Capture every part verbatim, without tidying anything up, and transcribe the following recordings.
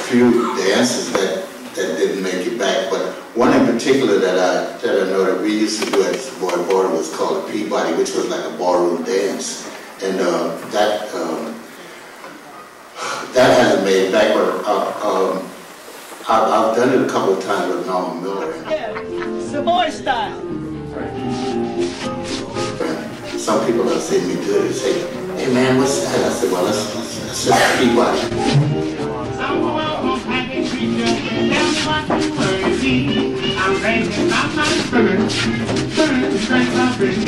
few dancers that, that didn't make it back, but one in particular that I, that I know that we used to do at Boy Border was called a Peabody, which was like a ballroom dance. And uh, that um, that hasn't made it back, but uh, um, I've, I've done it a couple of times with Norma Miller. Yeah, Savoy style. Some people have seen me do it and say, "Hey man, what's that?" I said, "Well, that's, that's, that's just Peabody." I'm thinking about my bird, bird, straight my bird.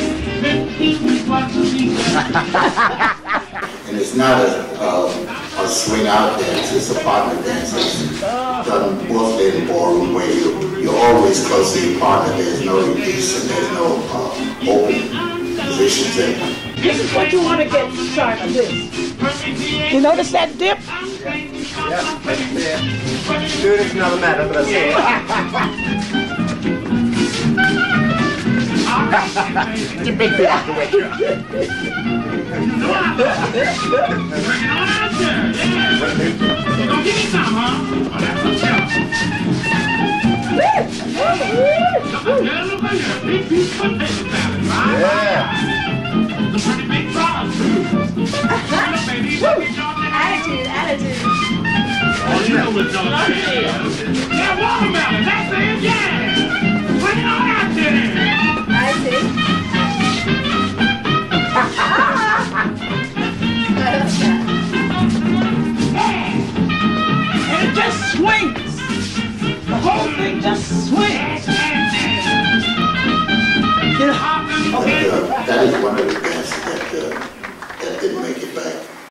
And it's not a, uh, a swing out dance, it's a partner dance. It's done mostly in the ballroom where you, you're always close to your partner. There's no release and there's no uh, open positions in. This is what you want to get started with. You notice that dip? Yeah, that's it. Doing it's another matter, but that's it. It's a big bit of the way. You know I love it. Bring it on out there, yeah. You gonna give me some, huh? Oh, that's what's up. Look at here, big piece of potato salad, right? Yeah. The pretty big fries, too. Baby, Attitude, attitude. Oh, you know what's going on. Yeah, watermelon.